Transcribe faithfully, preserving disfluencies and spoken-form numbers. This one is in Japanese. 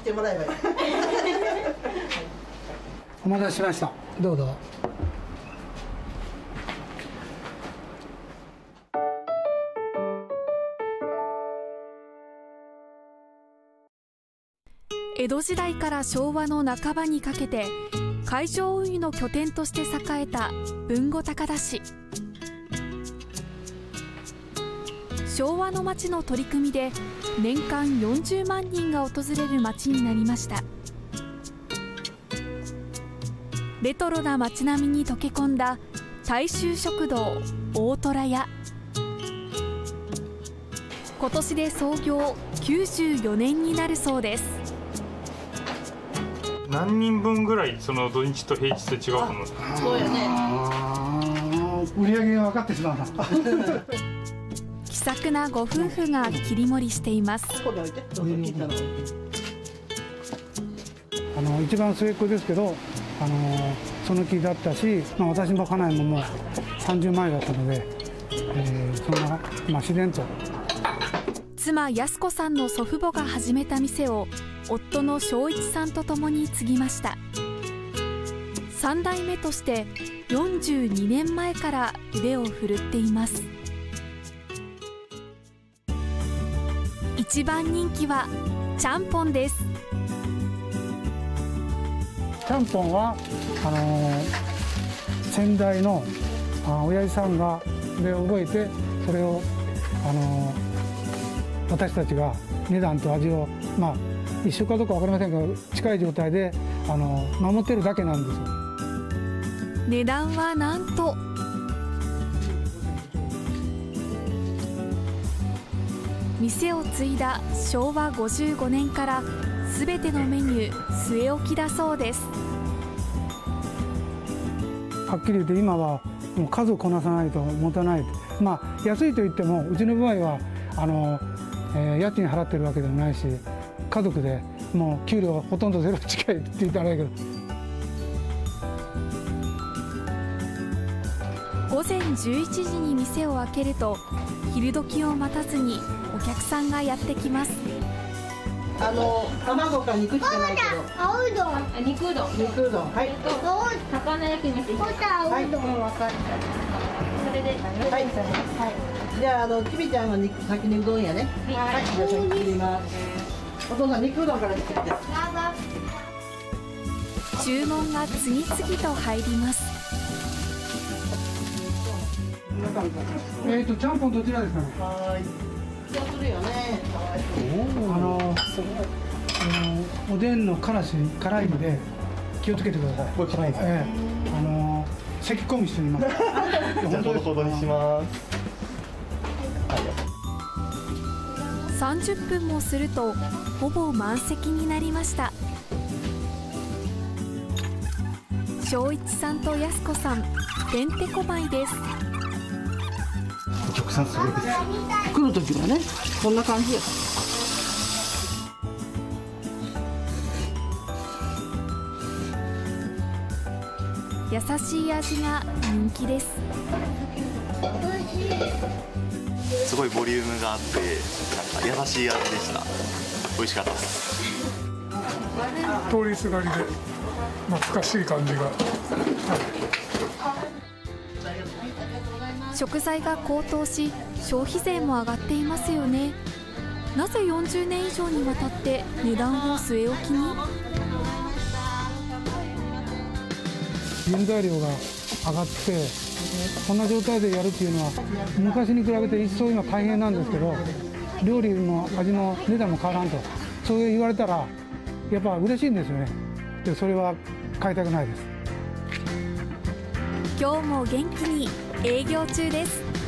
てもらえばいい。 お待たせしました。どうぞ。 江戸時代から昭和の半ばにかけて海上運輸の拠点として栄えた豊後高田市。昭和の街の取り組みで年間よんじゅうまんにんが訪れる街になりました。レトロな街並みに溶け込んだ大衆食堂大虎屋。今年で創業きゅうじゅうよねんになるそうです。 何人分ぐらいその土日と平日で違うと思うんですか。 そうやね。 売り上げが分かってしまうな。 気さくなご夫婦が切り盛りしています。 ここに置いて。どうぞ切ったの。 あの一番末っ子ですけど、あのその気だったし、まあ、私も家内ももうさんじゅうまえだったので、えー、そんな、まあ、自然と。 妻安子さんの祖父母が始めた店を夫の正一さんと共に継ぎました。さん代目としてよんじゅうにねんまえから腕を振るっています。一番人気はちゃんぽんです。 ちゃんぽんはあのー、先代のあ親父さんがで覚えて、それを、あのー、私たちが値段と味を、まあ、一緒かどうか分かりませんが近い状態で、あのー、守ってるだけなんですよ。 値段はなんと店を継いだしょうわごじゅうごねんからすべてのメニュー据え置きだそうです。 はっきり言って今はもう数こなさないと持たない。まあ安いと言ってもうちの場合はあの、えー、家賃払ってるわけでもないし、家族でもう給料ほとんどゼロ近いって言ったらいいけど。 午前じゅういちじに店を開けると昼時を待たずにお客さんがやってきます。 あの卵か肉しかないけど。 青うどん。肉うどん。 肉うどん。はい。 魚焼き飯。ほた青うどん。分かった。それで。 はい。はい。じゃああのきびちゃんは肉先にうどんやね。はい。じゃあ先切ります。お父さん肉うどんから作って。 注文が次々と入ります。 えっとちゃんぽんどちらですかね。 はい。そうするよね。 あのー、おでんの辛子辛いので気をつけてください。 これ辛いですね。 ええ、あのー、咳込みしてみます。 じゃあほどほどにします。 さんじゅっぷんもするとほぼ満席になりました。正一さんと安子さん、てんてこまいです。 お客さんすごいです。 来る時はね、こんな感じや。 優しい味が人気です。 すごいボリュームがあってなんか優しい味でした。美味しかったです。 通りすがりで懐かしい感じが、はい、 食材が高騰し消費税も上がっていますよね。なぜよんじゅうねん以上にわたって値段を据え置きに？ 原材料が上がってこんな状態でやるっていうのは昔に比べて一層今大変なんですけど、料理の味も値段も変わらんと、そう言われたらやっぱ嬉しいんですよね。でそれは買いたくないです。 今日も元気に営業中です。